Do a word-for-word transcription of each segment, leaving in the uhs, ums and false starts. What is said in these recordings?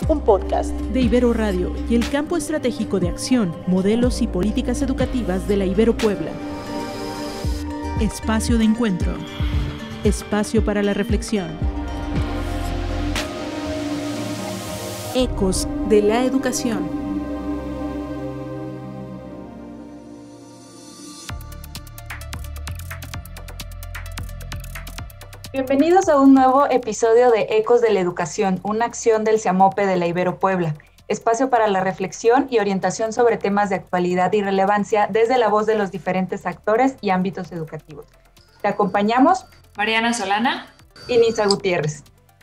un podcast de Ibero Radio y el Campo Estratégico de Acción, Modelos y Políticas Educativas de la Ibero Puebla. Espacio de encuentro. Espacio para la reflexión. Ecos de la educación. Bienvenidos a un nuevo episodio de Ecos de la Educación, una acción del CIAMOPE de la Ibero Puebla, espacio para la reflexión y orientación sobre temas de actualidad y relevancia desde la voz de los diferentes actores y ámbitos educativos. Te acompañamos Mariana Solana y Nisa Gutiérrez.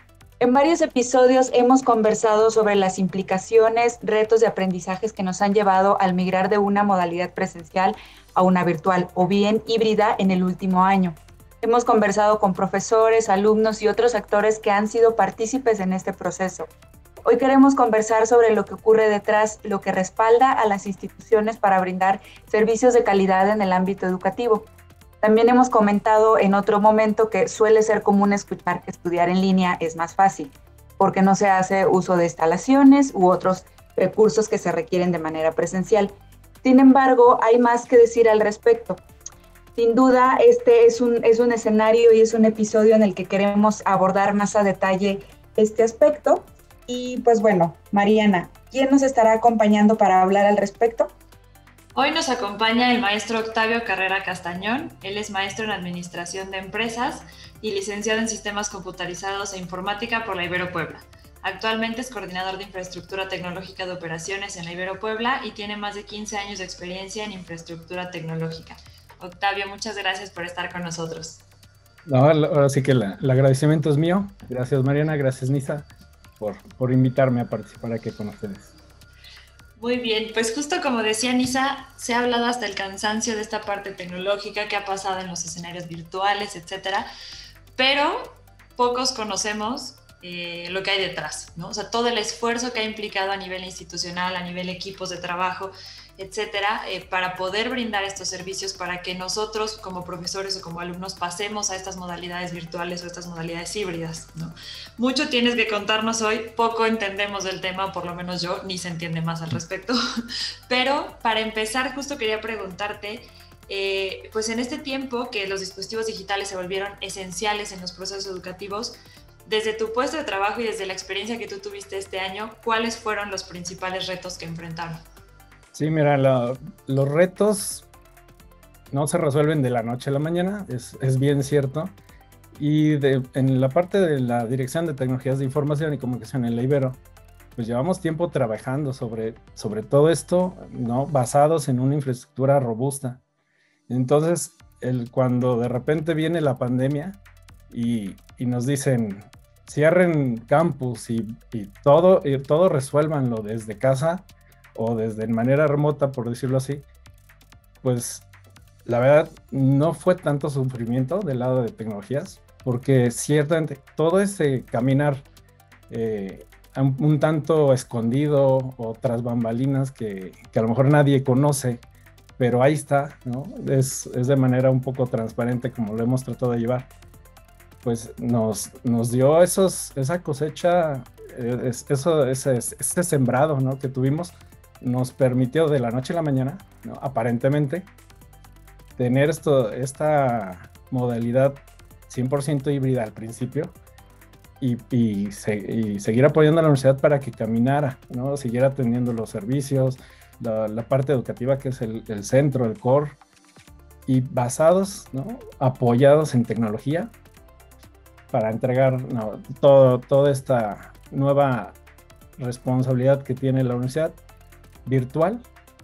En varios episodios hemos conversado sobre las implicaciones, retos y aprendizajes que nos han llevado al migrar de una modalidad presencial a una virtual o bien híbrida en el último año. Hemos conversado con profesores, alumnos y otros actores que han sido partícipes en este proceso. Hoy queremos conversar sobre lo que ocurre detrás, lo que respalda a las instituciones para brindar servicios de calidad en el ámbito educativo. También hemos comentado en otro momento que suele ser común escuchar que estudiar en línea es más fácil, porque no se hace uso de instalaciones u otros recursos que se requieren de manera presencial. Sin embargo, hay más que decir al respecto. Sin duda, este es un, es un escenario y es un episodio en el que queremos abordar más a detalle este aspecto. Y pues bueno, Mariana, ¿quién nos estará acompañando para hablar al respecto? Hoy nos acompaña el maestro Octavio Carrera Castañón. Él es maestro en Administración de Empresas y licenciado en Sistemas Computarizados e Informática por la Ibero Puebla. Actualmente es coordinador de Infraestructura Tecnológica de Operaciones en la Ibero Puebla y tiene más de quince años de experiencia en infraestructura tecnológica. Octavio, muchas gracias por estar con nosotros. No, ahora sí que la, el agradecimiento es mío. Gracias, Mariana, gracias, Nisa, por, por invitarme a participar aquí con ustedes. Muy bien, pues justo como decía Nisa, se ha hablado hasta el cansancio de esta parte tecnológica que ha pasado en los escenarios virtuales, etcétera, pero pocos conocemos eh, lo que hay detrás, ¿no? O sea, todo el esfuerzo que ha implicado a nivel institucional, a nivel equipos de trabajo, etcétera, eh, para poder brindar estos servicios para que nosotros como profesores o como alumnos pasemos a estas modalidades virtuales o estas modalidades híbridas, ¿no? Mucho tienes que contarnos hoy, poco entendemos del tema, por lo menos yo, ni se entiende más al respecto, pero para empezar justo quería preguntarte, eh, pues en este tiempo que los dispositivos digitales se volvieron esenciales en los procesos educativos, desde tu puesto de trabajo y desde la experiencia que tú tuviste este año, ¿cuáles fueron los principales retos que enfrentaron? Sí, mira, lo, los retos no se resuelven de la noche a la mañana, es, es bien cierto. Y de, en la parte de la Dirección de Tecnologías de Información y Comunicación en la Ibero, pues llevamos tiempo trabajando sobre, sobre todo esto, ¿no? Basados en una infraestructura robusta. Entonces, el, cuando de repente viene la pandemia y, y nos dicen, cierren campus y, y, todo, y todo resuélvanlo desde casa, o desde manera remota, por decirlo así, pues la verdad no fue tanto sufrimiento del lado de tecnologías, porque ciertamente todo ese caminar eh, un, un tanto escondido o tras bambalinas que, que a lo mejor nadie conoce, pero ahí está, ¿no? Es, es de manera un poco transparente como lo hemos tratado de llevar, pues nos, nos dio esos, esa cosecha, eh, eso, ese, ese sembrado, ¿no? que tuvimos, nos permitió de la noche a la mañana, ¿no? aparentemente, tener esto, esta modalidad cien por ciento híbrida al principio y, y, se, y seguir apoyando a la universidad para que caminara, ¿no? siguiera atendiendo los servicios, la, la parte educativa que es el, el centro, el core, y basados, ¿no? apoyados en tecnología para entregar ¿no? todo, toda esta nueva responsabilidad que tiene la universidad virtual,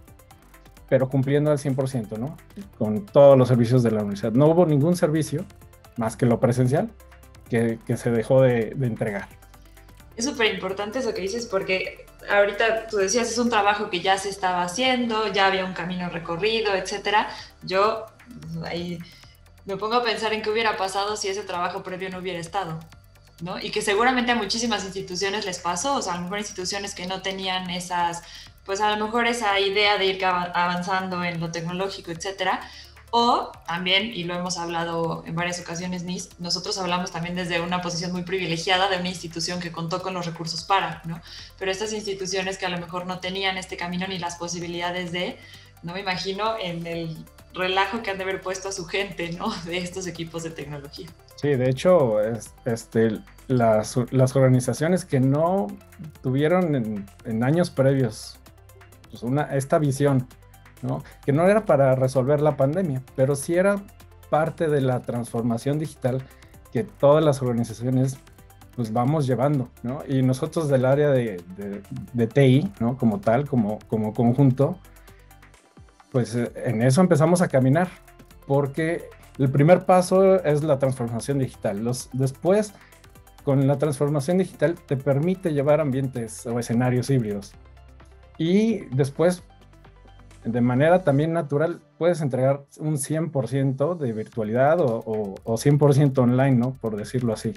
pero cumpliendo al cien por ciento, ¿no? Con todos los servicios de la universidad. No hubo ningún servicio, más que lo presencial, que, que se dejó de, de entregar. Es súper importante eso que dices, porque ahorita tú decías, es un trabajo que ya se estaba haciendo, ya había un camino recorrido, etcétera. Yo ahí me pongo a pensar en qué hubiera pasado si ese trabajo previo no hubiera estado, ¿no? Y que seguramente a muchísimas instituciones les pasó, o sea, a lo mejor instituciones que no tenían esas, pues a lo mejor esa idea de ir avanzando en lo tecnológico, etcétera, O también, y lo hemos hablado en varias ocasiones, Nis, nosotros hablamos también desde una posición muy privilegiada de una institución que contó con los recursos para, ¿no? Pero estas instituciones que a lo mejor no tenían este camino ni las posibilidades de, no me imagino en el relajo que han de haber puesto a su gente, ¿no? De estos equipos de tecnología. Sí, de hecho, es, este, las, las organizaciones que no tuvieron en, en años previos pues una, esta visión, ¿no? Que no era para resolver la pandemia, pero sí era parte de la transformación digital que todas las organizaciones pues vamos llevando, ¿no? Y nosotros del área de, de, de T I, ¿no? Como tal, como, como conjunto, pues en eso empezamos a caminar, porque el primer paso es la transformación digital. Los, después, con la transformación digital te permite llevar ambientes o escenarios híbridos. Y después, de manera también natural, puedes entregar un cien por ciento de virtualidad o, o, o cien por ciento online, ¿no? Por decirlo así.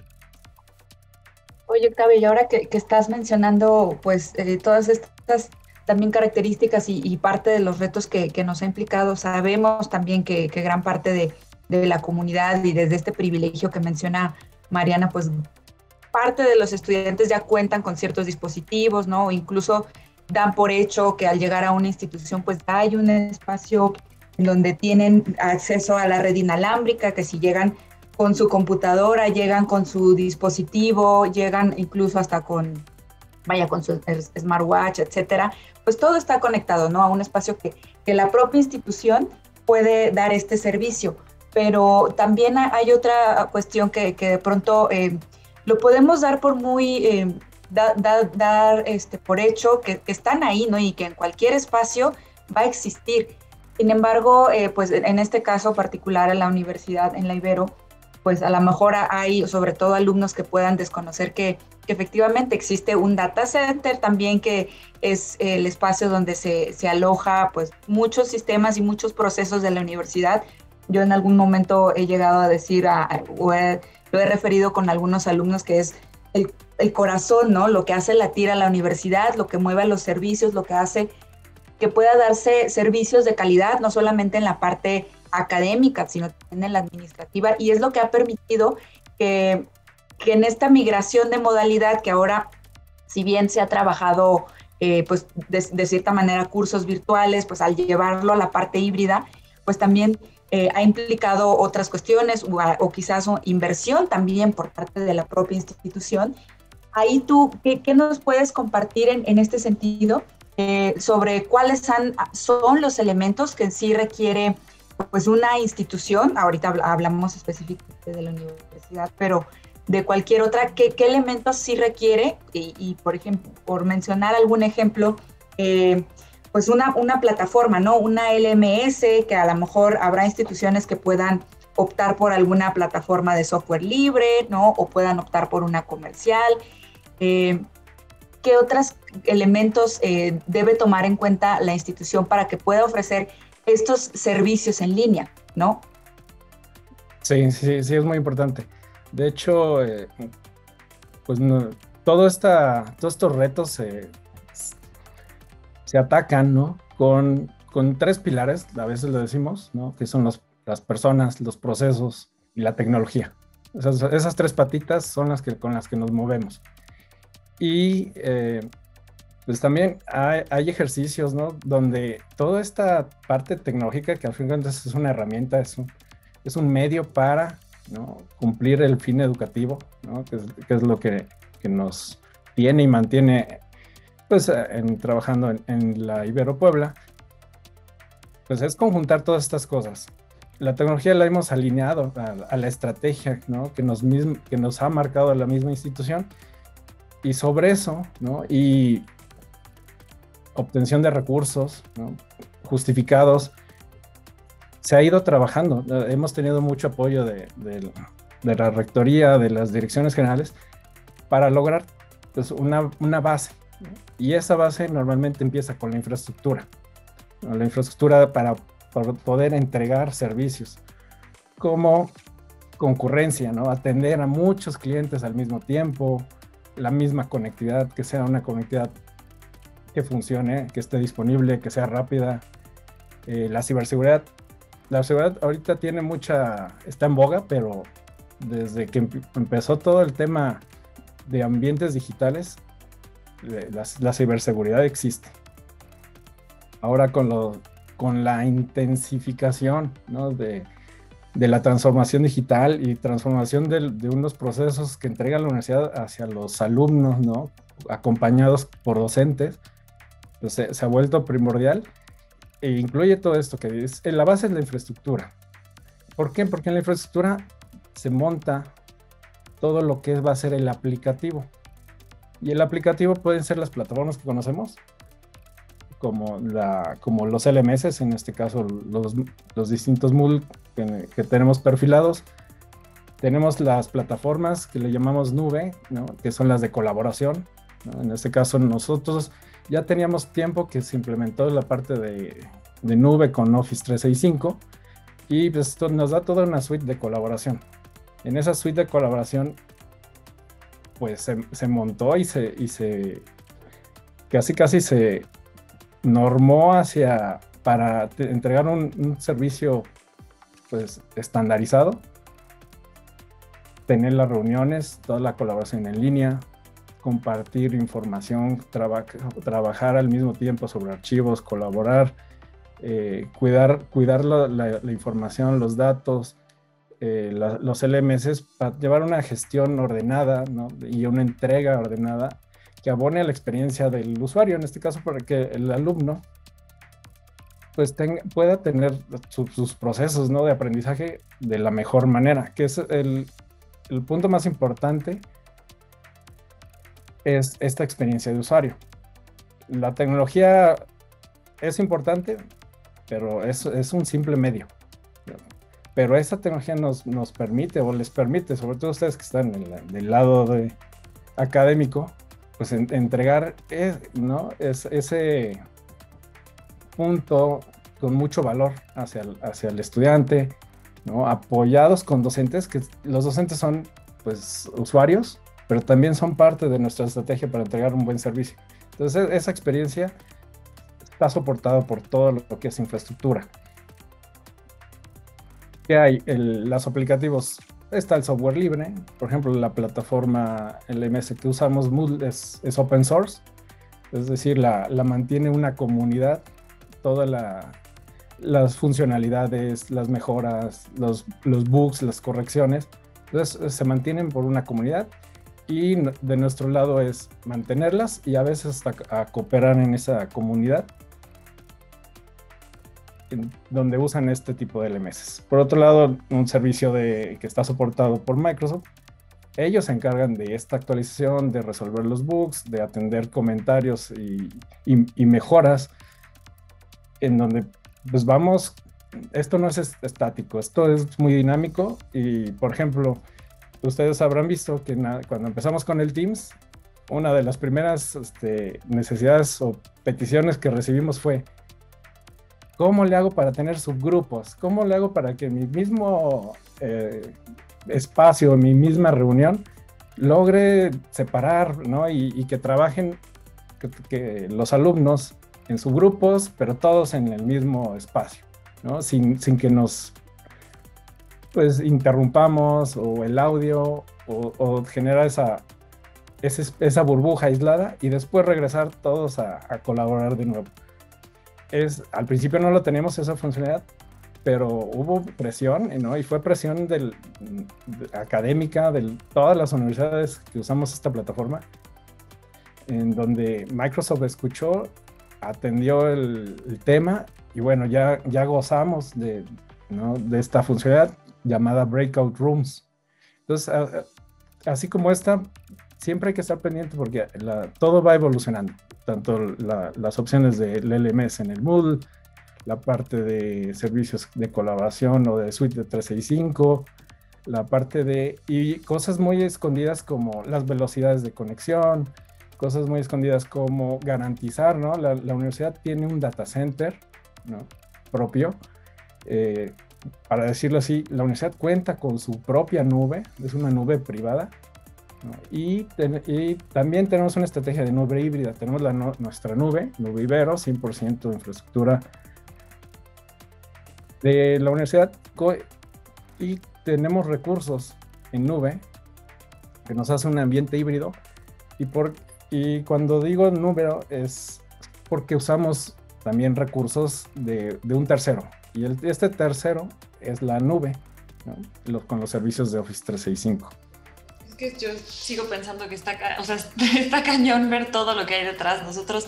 Oye, Octavio, y ahora que, que estás mencionando, pues, eh, todas estas también características y, y parte de los retos que, que nos ha implicado, sabemos también que, que gran parte de, de la comunidad y desde este privilegio que menciona Mariana, pues, parte de los estudiantes ya cuentan con ciertos dispositivos, ¿no? O incluso dan por hecho que al llegar a una institución, pues hay un espacio en donde tienen acceso a la red inalámbrica, que si llegan con su computadora, llegan con su dispositivo, llegan incluso hasta con, vaya, con su smartwatch, etcétera, pues todo está conectado, ¿no? A un espacio que, que la propia institución puede dar este servicio. Pero también hay otra cuestión que, que de pronto eh, lo podemos dar por muy... Eh, Da, da, dar este, por hecho que, que están ahí, ¿no? Y que en cualquier espacio va a existir. Sin embargo, eh, pues en este caso particular en la universidad, en la Ibero, pues a lo mejor hay sobre todo alumnos que puedan desconocer que, que efectivamente existe un data center también, que es el espacio donde se, se aloja pues muchos sistemas y muchos procesos de la universidad. Yo en algún momento he llegado a decir, a, o he, lo he referido con algunos alumnos, que es El, el corazón, ¿no? Lo que hace latir a la universidad, lo que mueve a los servicios, lo que hace que pueda darse servicios de calidad, no solamente en la parte académica, sino también en la administrativa, y es lo que ha permitido que, que en esta migración de modalidad, que ahora, si bien se ha trabajado, eh, pues de, de cierta manera cursos virtuales, pues al llevarlo a la parte híbrida, pues también Eh, ha implicado otras cuestiones o, o quizás inversión también por parte de la propia institución. Ahí tú, ¿qué, qué nos puedes compartir en, en este sentido eh, sobre cuáles han, son los elementos que en sí requiere pues una institución? Ahorita hablamos específicamente de la universidad, pero de cualquier otra, ¿qué, qué elementos sí requiere? Y, y por ejemplo, por mencionar algún ejemplo, eh, pues una, una plataforma, ¿no? Una L M S, que a lo mejor habrá instituciones que puedan optar por alguna plataforma de software libre, ¿no? O puedan optar por una comercial. Eh, ¿Qué otros elementos eh, debe tomar en cuenta la institución para que pueda ofrecer estos servicios en línea, ¿no? Sí, sí, sí, es muy importante. De hecho, eh, pues no, todo esta, todos estos retos eh, se atacan, ¿no? Con, con tres pilares, a veces lo decimos, ¿no? Que son los, las personas, los procesos y la tecnología. Esas, esas tres patitas son las que, con las que nos movemos. Y eh, pues también hay, hay ejercicios, ¿no? Donde toda esta parte tecnológica, que al fin de cuentas es una herramienta, es un, es un medio para, ¿no? Cumplir el fin educativo, ¿no? Que es, que es lo que, que nos tiene y mantiene pues en, trabajando en, en la Ibero Puebla, pues es conjuntar todas estas cosas. La tecnología la hemos alineado a, a la estrategia, ¿no? que, nos mismo, que nos ha marcado la misma institución, y sobre eso, ¿no? Y obtención de recursos, ¿no? Justificados, se ha ido trabajando. Hemos tenido mucho apoyo de, de, de la rectoría, de las direcciones generales, para lograr pues, una, una base. Y esa base normalmente empieza con la infraestructura, ¿no? La infraestructura para, para poder entregar servicios como concurrencia, ¿no? Atender a muchos clientes al mismo tiempo, la misma conectividad, que sea una conectividad que funcione, que esté disponible, que sea rápida, eh, la ciberseguridad, la seguridad ahorita tiene mucha, está en boga, pero desde que empezó todo el tema de ambientes digitales, la, la ciberseguridad existe. Ahora con, lo, con la intensificación, ¿no? de, de la transformación digital y transformación de, de unos procesos que entrega la universidad hacia los alumnos, ¿no? acompañados por docentes, pues se, se ha vuelto primordial e incluye todo esto que es, en la base es la infraestructura. ¿Por qué? Porque en la infraestructura se monta todo lo que va a ser el aplicativo. Y el aplicativo pueden ser las plataformas que conocemos, como, la, como los L M S, en este caso los, los distintos Moodle que, que tenemos perfilados. Tenemos las plataformas que le llamamos nube, ¿no? que son las de colaboración, ¿no? En este caso nosotros ya teníamos tiempo que se implementó la parte de, de nube con Office trescientos sesenta y cinco y pues esto nos da toda una suite de colaboración. En esa suite de colaboración pues se, se montó y se, y se casi casi se normó hacia para te, entregar un, un servicio pues estandarizado, tener las reuniones, toda la colaboración en línea, compartir información, traba, trabajar al mismo tiempo sobre archivos, colaborar, eh, cuidar, cuidar la, la, la información, los datos, eh, la, los L M S para llevar una gestión ordenada, ¿no? y una entrega ordenada que abone a la experiencia del usuario, en este caso para que el alumno pues tenga, pueda tener su, sus procesos, ¿no? de aprendizaje de la mejor manera, que es el, el punto más importante, es esta experiencia de usuario. La tecnología es importante, pero es, es un simple medio. Pero esta tecnología nos, nos permite, o les permite, sobre todo ustedes que están en la, del lado de académico, pues en, entregar es, ¿no? es, ese punto con mucho valor hacia el, hacia el estudiante, ¿no? apoyados con docentes, que los docentes son pues usuarios, pero también son parte de nuestra estrategia para entregar un buen servicio. Entonces, esa experiencia está soportada por todo lo que es infraestructura. ¿Qué hay? El, los aplicativos, está el software libre, por ejemplo, la plataforma L M S que usamos, Moodle, es, es open source, es decir, la, la mantiene una comunidad, todas la, las funcionalidades, las mejoras, los, los bugs, las correcciones, entonces se mantienen por una comunidad. Y de nuestro lado es mantenerlas y a veces hasta a cooperar en esa comunidad en donde usan este tipo de L M S. Por otro lado, un servicio de, que está soportado por Microsoft, ellos se encargan de esta actualización, de resolver los bugs, de atender comentarios y, y, y mejoras, en donde pues vamos, esto no es estático, esto es muy dinámico y, por ejemplo, ustedes habrán visto que na, cuando empezamos con el Teams, una de las primeras este, necesidades o peticiones que recibimos fue ¿cómo le hago para tener subgrupos? ¿Cómo le hago para que mi mismo eh, espacio, mi misma reunión logre separar, ¿no? y, y que trabajen que, que los alumnos en subgrupos, pero todos en el mismo espacio, ¿no? sin, sin que nos pues interrumpamos o el audio o, o generar esa, esa, esa burbuja aislada y después regresar todos a, a colaborar de nuevo. Es, al principio no lo teníamos esa funcionalidad, pero hubo presión, ¿no? y fue presión del, de, académica de todas las universidades que usamos esta plataforma, en donde Microsoft escuchó, atendió el, el tema y bueno, ya, ya gozamos de, ¿no? de esta funcionalidad llamada Breakout Rooms. Entonces, a, así como esta, siempre hay que estar pendiente porque la, todo va evolucionando. Tanto la, las opciones del L M S en el Moodle, la parte de servicios de colaboración o de suite de trescientos sesenta y cinco, la parte de... y cosas muy escondidas como las velocidades de conexión, cosas muy escondidas como garantizar, ¿no? La, la universidad tiene un data center, ¿no? propio, eh, para decirlo así, la universidad cuenta con su propia nube, es una nube privada, ¿no? y, ten, y también tenemos una estrategia de nube híbrida, tenemos la no, nuestra nube, Nube Ibero, cien por ciento de infraestructura de la universidad y tenemos recursos en nube que nos hace un ambiente híbrido y, por, y cuando digo nube es porque usamos también recursos de, de un tercero y el, este tercero es la nube, ¿no? Los, con los servicios de Office trescientos sesenta y cinco. Es que yo sigo pensando que está, o sea, está cañón ver todo lo que hay detrás. Nosotros,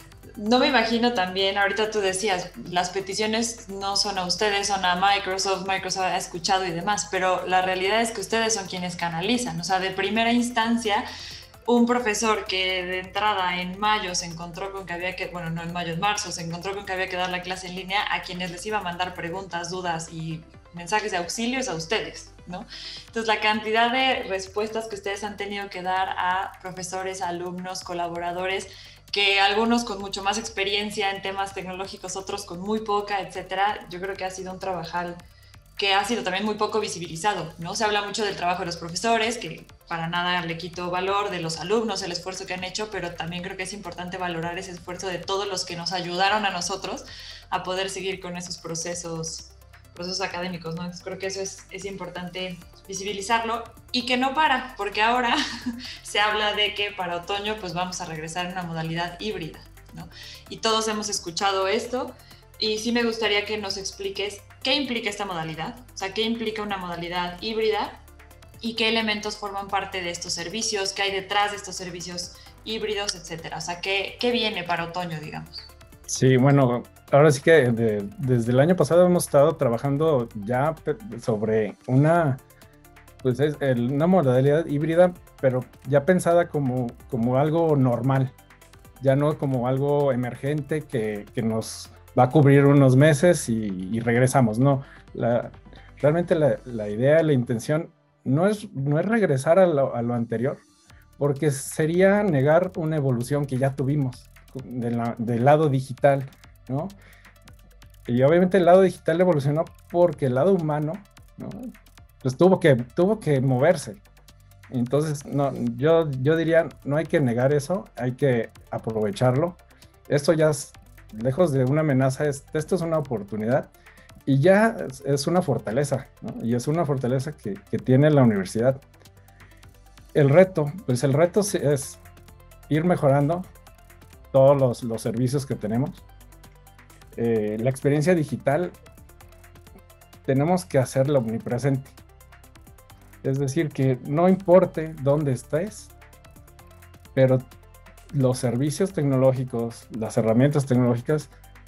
no me imagino también, ahorita tú decías, las peticiones no son a ustedes, son a Microsoft, Microsoft ha escuchado y demás, pero la realidad es que ustedes son quienes canalizan, o sea, de primera instancia, un profesor que de entrada en mayo se encontró con que había que, bueno, no en mayo, en marzo, se encontró con que había que dar la clase en línea, a quienes les iba a mandar preguntas, dudas y mensajes de auxilio es a ustedes, ¿no? Entonces, la cantidad de respuestas que ustedes han tenido que dar a profesores, alumnos, colaboradores, que algunos con mucho más experiencia en temas tecnológicos, otros con muy poca, etcétera, yo creo que ha sido un trabajar que ha sido también muy poco visibilizado, ¿no? Se habla mucho del trabajo de los profesores, que para nada le quito valor, de los alumnos, el esfuerzo que han hecho, pero también creo que es importante valorar ese esfuerzo de todos los que nos ayudaron a nosotros a poder seguir con esos procesos, procesos académicos, ¿no? Entonces creo que eso es, es importante visibilizarlo y que no para, porque ahora se habla de que para otoño pues vamos a regresar a una modalidad híbrida, ¿no? Y todos hemos escuchado esto y sí me gustaría que nos expliques qué implica esta modalidad, o sea, qué implica una modalidad híbrida y qué elementos forman parte de estos servicios, qué hay detrás de estos servicios híbridos, etcétera. O sea, qué, qué viene para otoño, digamos. Sí, bueno, ahora sí que de, desde el año pasado hemos estado trabajando ya sobre una, pues es el, una modalidad híbrida, pero ya pensada como, como algo normal, ya no como algo emergente que, que nos va a cubrir unos meses y, y regresamos, no. La, realmente la, la idea, la intención no es, no es regresar a lo, a lo anterior, porque sería negar una evolución que ya tuvimos de la, del lado digital, ¿no? Y obviamente el lado digital evolucionó porque el lado humano, ¿no? Pues tuvo que, tuvo que moverse. Entonces, no, yo, yo diría, no hay que negar eso, hay que aprovecharlo. Esto ya es, lejos de una amenaza, es, esto es una oportunidad y ya es, es una fortaleza, ¿no? Y es una fortaleza que, que tiene la universidad. El reto, pues el reto es ir mejorando todos los, los servicios que tenemos. Eh, la experiencia digital tenemos que hacerla omnipresente. Es decir, que no importe dónde estés, pero los servicios tecnológicos, las herramientas tecnológicas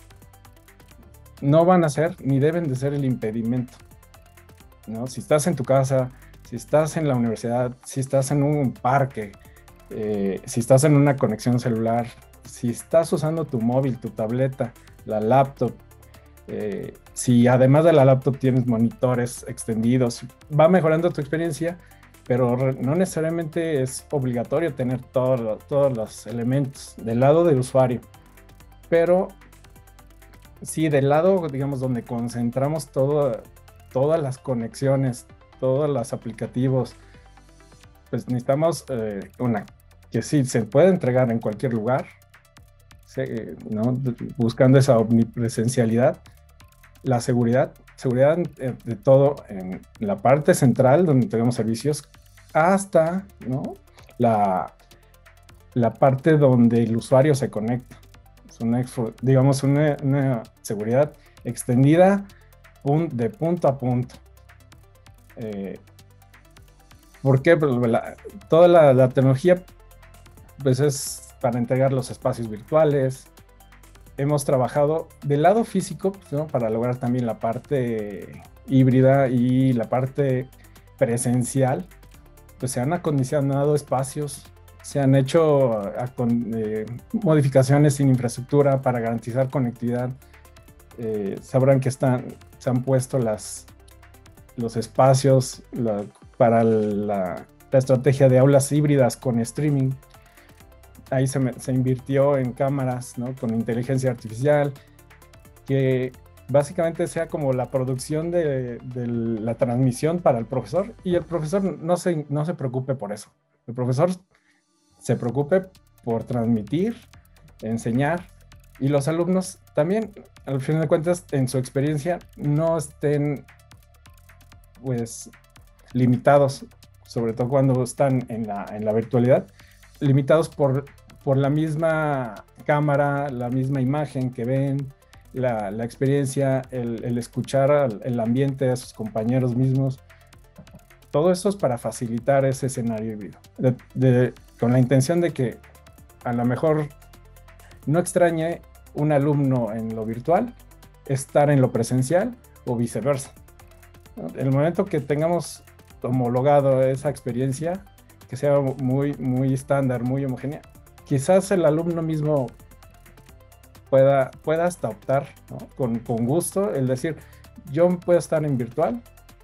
no van a ser ni deben de ser el impedimento, ¿no? Si estás en tu casa, si estás en la universidad, si estás en un parque, eh, si estás en una conexión celular, si estás usando tu móvil, tu tableta, la laptop, eh, si además de la laptop tienes monitores extendidos, va mejorando tu experiencia, pero no necesariamente es obligatorio tener todo, todos los elementos del lado del usuario. Pero sí, del lado, digamos, donde concentramos todo, todas las conexiones, todos los aplicativos, pues necesitamos eh, una que sí se puede entregar en cualquier lugar, se, ¿no? Buscando esa omnipresencialidad, la seguridad, seguridad de, de todo en la parte central donde tenemos servicios hasta, ¿no? la, la parte donde el usuario se conecta. Es una, digamos, una, una seguridad extendida de punto a punto. Eh, ¿Por qué? Pues la, toda la, la tecnología pues es para entregar los espacios virtuales. Hemos trabajado del lado físico, ¿no? Para lograr también la parte híbrida y la parte presencial. Pues se han acondicionado espacios, se han hecho eh, modificaciones en infraestructura para garantizar conectividad. Eh, sabrán que están, se han puesto las, los espacios la, para la, la estrategia de aulas híbridas con streaming. Ahí se, me, se invirtió en cámaras, ¿no? Con inteligencia artificial, que básicamente sea como la producción de, de la transmisión para el profesor, y el profesor no se, no se preocupe por eso. El profesor se preocupe por transmitir, enseñar, y los alumnos también, al final de cuentas, en su experiencia, no estén pues limitados, sobre todo cuando están en la, en la virtualidad, limitados por, por la misma cámara, la misma imagen que ven, la, la experiencia, el, el escuchar al, el ambiente de sus compañeros mismos. Todo eso es para facilitar ese escenario híbrido, de, de, con la intención de que a lo mejor no extrañe un alumno en lo virtual estar en lo presencial o viceversa. En el momento que tengamos homologado esa experiencia, que sea muy, muy estándar, muy homogénea, quizás el alumno mismo pueda, pueda hasta optar, ¿no? con, con gusto, el decir, yo puedo estar en virtual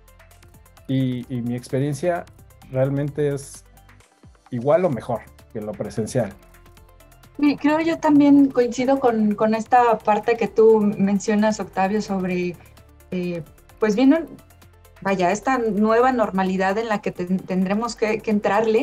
y, y mi experiencia realmente es igual o mejor que lo presencial. Sí, creo yo también coincido con, con esta parte que tú mencionas, Octavio, sobre, eh, pues viene, vaya, esta nueva normalidad en la que te, tendremos que, que entrarle.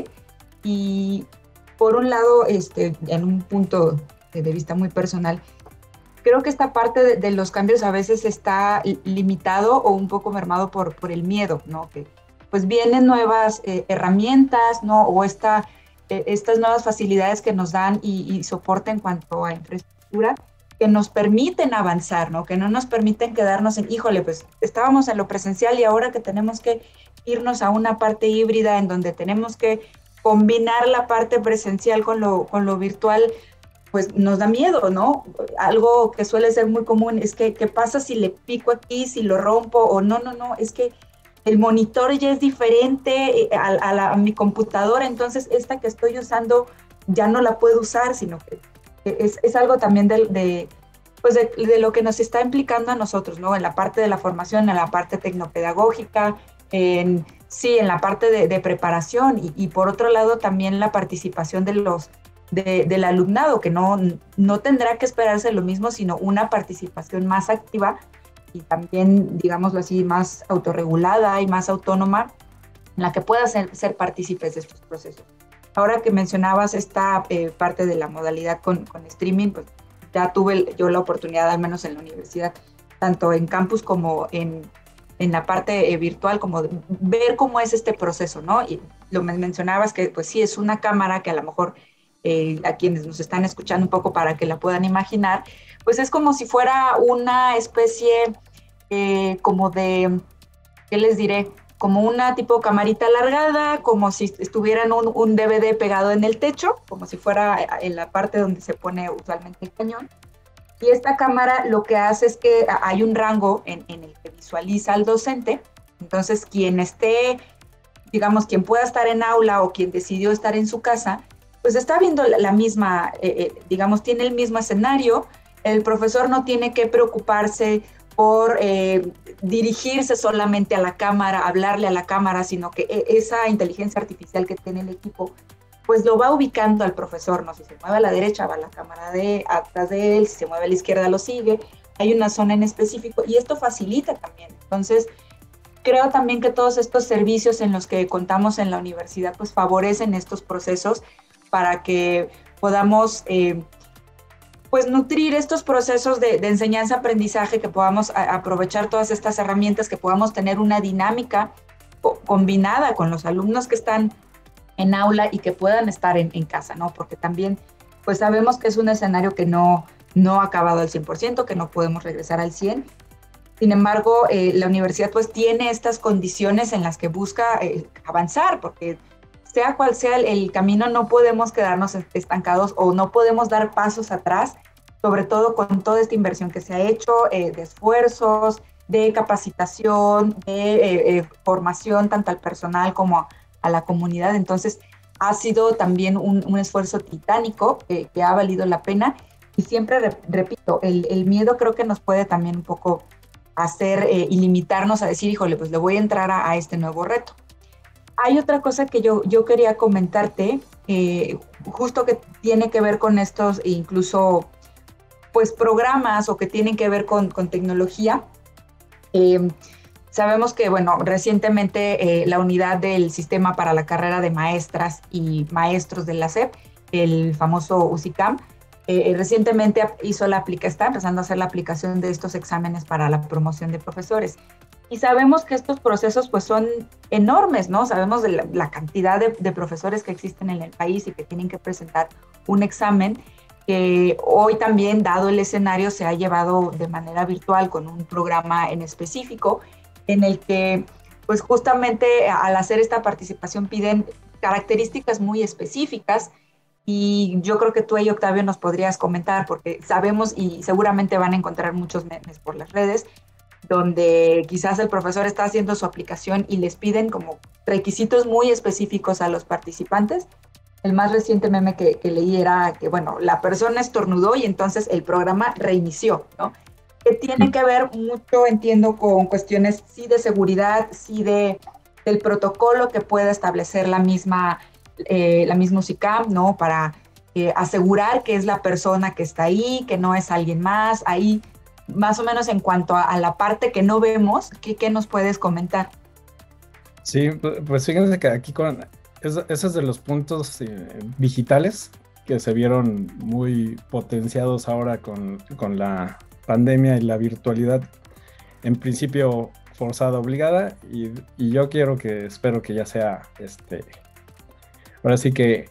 Y por un lado, este, en un punto de vista muy personal, creo que esta parte de, de los cambios a veces está limitado o un poco mermado por, por el miedo, ¿no? Que pues vienen nuevas eh, herramientas, ¿no? O esta... estas nuevas facilidades que nos dan y, y soporte en cuanto a infraestructura, que nos permiten avanzar, ¿no? Que no nos permiten quedarnos en, híjole, pues estábamos en lo presencial y ahora que tenemos que irnos a una parte híbrida en donde tenemos que combinar la parte presencial con lo, con lo virtual, pues nos da miedo, ¿no? Algo que suele ser muy común es que, ¿qué pasa si le pico aquí, si lo rompo? O no, no, no, es que el monitor ya es diferente a, a, la, a mi computadora, entonces esta que estoy usando ya no la puedo usar, sino que es, es algo también de, de, pues de, de lo que nos está implicando a nosotros, ¿no? En la parte de la formación, en la parte tecnopedagógica, en, sí, en la parte de, de preparación y, y por otro lado también la participación de los, de, del alumnado, que no, no tendrá que esperarse lo mismo, sino una participación más activa y también, digámoslo así, más autorregulada y más autónoma, en la que puedan ser, ser partícipes de estos procesos. Ahora que mencionabas esta eh, parte de la modalidad con, con streaming, pues ya tuve yo la oportunidad, al menos en la universidad, tanto en campus como en, en la parte eh, virtual, como de ver cómo es este proceso, ¿no? Y lo mencionabas que pues sí, es una cámara que a lo mejor eh, a quienes nos están escuchando un poco para que la puedan imaginar, pues es como si fuera una especie eh, como de, ¿qué les diré? Como una tipo camarita alargada, como si estuvieran un, un D V D pegado en el techo, como si fuera en la parte donde se pone usualmente el cañón. Y esta cámara lo que hace es que hay un rango en, en el que visualiza al docente, entonces quien esté, digamos, quien pueda estar en aula o quien decidió estar en su casa, pues está viendo la, la misma, eh, eh, digamos, tiene el mismo escenario. El profesor no tiene que preocuparse por eh, dirigirse solamente a la cámara, hablarle a la cámara, sino que esa inteligencia artificial que tiene el equipo, pues lo va ubicando al profesor, ¿no? Si se mueve a la derecha, va a la cámara de, atrás de él, si se mueve a la izquierda, lo sigue. Hay una zona en específico y esto facilita también. Entonces, creo también que todos estos servicios en los que contamos en la universidad, pues favorecen estos procesos para que podamos eh, pues nutrir estos procesos de, de enseñanza-aprendizaje, que podamos a, aprovechar todas estas herramientas, que podamos tener una dinámica co combinada con los alumnos que están en aula y que puedan estar en, en casa, ¿no? Porque también pues sabemos que es un escenario que no, no ha acabado al cien por ciento, que no podemos regresar al cien por ciento. Sin embargo, eh, la universidad pues tiene estas condiciones en las que busca eh, avanzar, porque sea cual sea el, el camino, no podemos quedarnos estancados o no podemos dar pasos atrás, sobre todo con toda esta inversión que se ha hecho, eh, de esfuerzos, de capacitación, de eh, eh, formación tanto al personal como a, a la comunidad. Entonces, ha sido también un, un esfuerzo titánico eh, que ha valido la pena. Y siempre, re, repito, el, el miedo creo que nos puede también un poco hacer eh, y limitarnos a decir, híjole, pues le voy a entrar a, a este nuevo reto. Hay otra cosa que yo, yo quería comentarte, eh, justo que tiene que ver con estos incluso pues programas o que tienen que ver con, con tecnología. Eh, sabemos que, bueno, recientemente eh, la unidad del sistema para la carrera de maestras y maestros de la S E P, el famoso U S I C A M, eh, recientemente hizo la aplica, está empezando a hacer la aplicación de estos exámenes para la promoción de profesores. Y sabemos que estos procesos pues son enormes, ¿no? Sabemos de la, la cantidad de, de profesores que existen en el país y que tienen que presentar un examen, que hoy también, dado el escenario, se ha llevado de manera virtual con un programa en específico en el que pues justamente al hacer esta participación piden características muy específicas. Y yo creo que tú ahí, Octavio, nos podrías comentar, porque sabemos y seguramente van a encontrar muchos memes por las redes, donde quizás el profesor está haciendo su aplicación y les piden como requisitos muy específicos a los participantes. El más reciente meme que, que leí era que, bueno, la persona estornudó y entonces el programa reinició, ¿no? Que tiene que ver mucho, entiendo, con cuestiones sí de seguridad, sí de, del protocolo que pueda establecer la misma, eh, la misma U C I C A M, ¿no? Para eh, asegurar que es la persona que está ahí, que no es alguien más. Ahí, más o menos en cuanto a, a la parte que no vemos, ¿qué, qué nos puedes comentar? Sí, pues fíjense que aquí con es, esos de los puntos eh, digitales que se vieron muy potenciados ahora con, con la pandemia y la virtualidad, en principio forzada, obligada, y, y yo quiero que, espero que ya sea, este, ahora sí que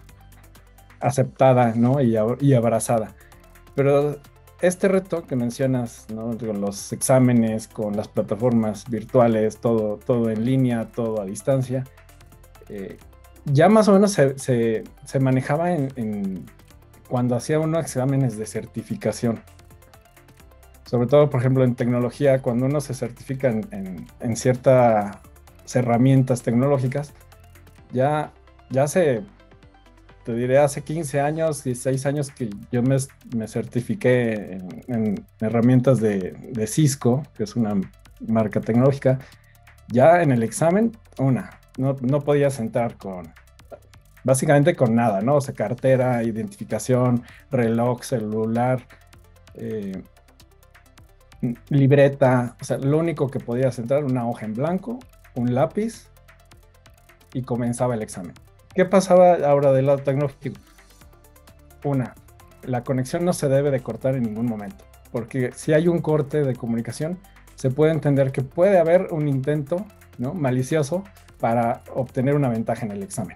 aceptada, ¿no? Y, y abrazada. Pero este reto que mencionas, ¿no? Con los exámenes, con las plataformas virtuales, todo, todo en línea, todo a distancia, eh, ya más o menos se, se, se manejaba en, en cuando hacía uno exámenes de certificación. Sobre todo, por ejemplo, en tecnología, cuando uno se certifica en, en, en ciertas herramientas tecnológicas, ya, ya se, te diré, hace quince años, dieciséis años que yo me, me certifiqué en, en herramientas de, de Cisco, que es una marca tecnológica. Ya en el examen, una, no, no podías entrar con, básicamente con nada, ¿no? O sea, cartera, identificación, reloj, celular, eh, libreta, o sea, lo único que podías entrar, una hoja en blanco, un lápiz, y comenzaba el examen. ¿Qué pasaba ahora del lado tecnológico? Una, la conexión no se debe de cortar en ningún momento, porque si hay un corte de comunicación, se puede entender que puede haber un intento, ¿no? malicioso para obtener una ventaja en el examen.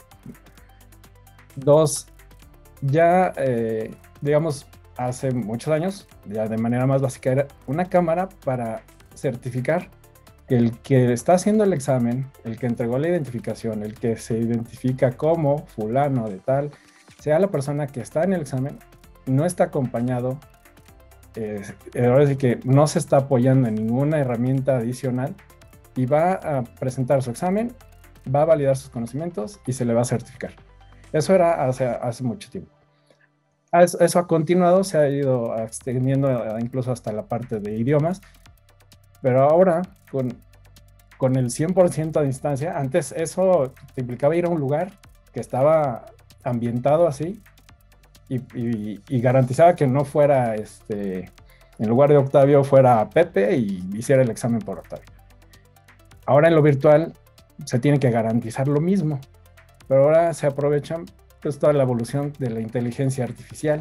Dos, ya, eh, digamos, hace muchos años, ya de manera más básica, era una cámara para certificar que el que está haciendo el examen, el que entregó la identificación, el que se identifica como fulano de tal, sea la persona que está en el examen, no está acompañado, eh, ahora sí que no se está apoyando en ninguna herramienta adicional y va a presentar su examen, va a validar sus conocimientos y se le va a certificar. Eso era hace, hace mucho tiempo. Eso ha continuado, se ha ido extendiendo incluso hasta la parte de idiomas, pero ahora con, con el cien por ciento a distancia, antes eso te implicaba ir a un lugar que estaba ambientado así y, y, y garantizaba que no fuera, este, en lugar de Octavio, fuera Pepe y hiciera el examen por Octavio. Ahora en lo virtual se tiene que garantizar lo mismo, pero ahora se aprovechan pues toda la evolución de la inteligencia artificial,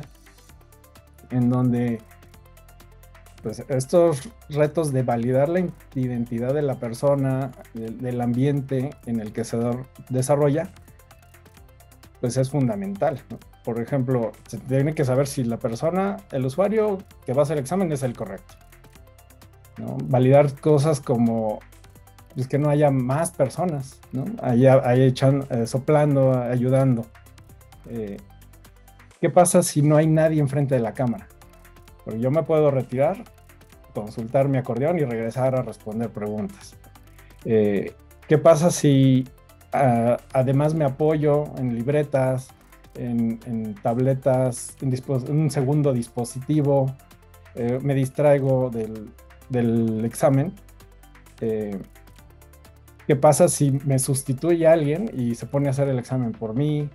en donde pues, estos retos de validar la identidad de la persona, de, del ambiente en el que se desarrolla, pues es fundamental, ¿no? Por ejemplo, se tiene que saber si la persona, el usuario que va a hacer el examen es el correcto, ¿no? Validar cosas como pues, que no haya más personas, ¿no? Ahí, ahí echan, eh, soplando, ayudando. Eh, ¿Qué pasa si no hay nadie enfrente de la cámara? Porque yo me puedo retirar, consultar mi acordeón y regresar a responder preguntas. Eh, ¿Qué pasa si uh, además me apoyo en libretas, en, en tabletas, en un segundo dispositivo, eh, me distraigo del, del examen? Eh, ¿Qué pasa si me sustituye alguien y se pone a hacer el examen por mí?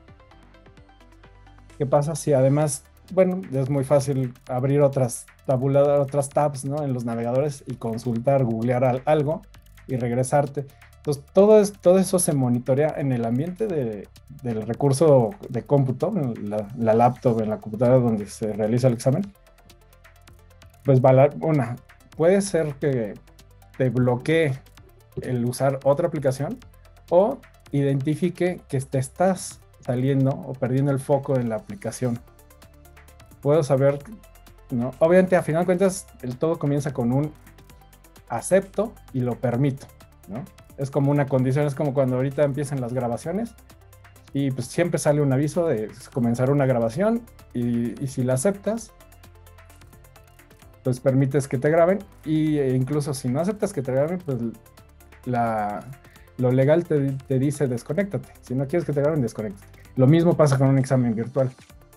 ¿Qué pasa si además, bueno, es muy fácil abrir otras tabuladas, otras tabs, ¿no? En los navegadores y consultar, googlear algo y regresarte? Entonces, todo, es, todo eso se monitorea en el ambiente de, del recurso de cómputo, en la, la laptop, en la computadora donde se realiza el examen. Pues, una, puede ser que te bloquee el usar otra aplicación o identifique que te estás saliendo o perdiendo el foco en la aplicación. Puedo saber, ¿no? Obviamente, a final de cuentas, el todo comienza con un acepto y lo permito, ¿no? Es como una condición, es como cuando ahorita empiezan las grabaciones y pues siempre sale un aviso de comenzar una grabación y, y si la aceptas, pues permites que te graben y e incluso si no aceptas que te graben, pues la, lo legal te, te dice desconéctate. Si no quieres que te graben, desconéctate. Lo mismo pasa con un examen virtual.